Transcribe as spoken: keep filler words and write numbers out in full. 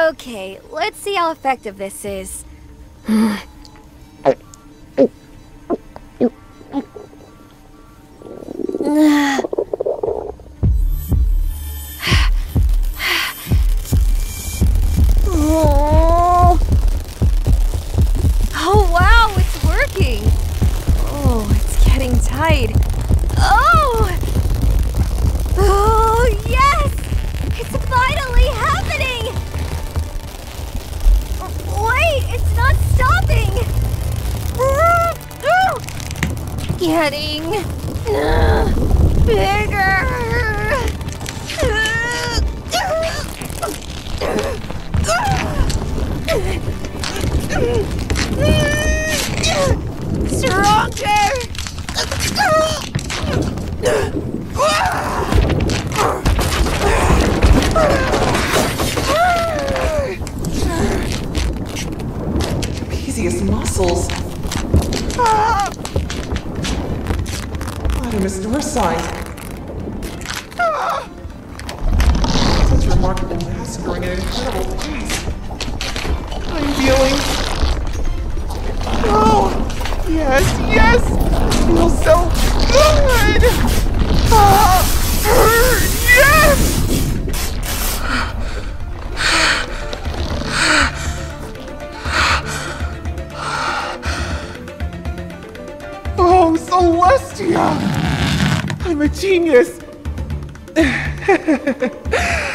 Okay, let's see how effective this is. Oh. Oh wow, it's working. Oh, it's getting tight. Oh! Oh, yes! It's finally happening! Wait, it's not stopping! Getting uh, bigger! Stronger! Easiest muscles. Ah! Vitamus dorsi. Ah! Such remarkable mass growing at an incredible pace. I'm feeling. Oh! Yes, yes! It feels so good! Ah! Yes! Oh, Celestia! I'm a genius!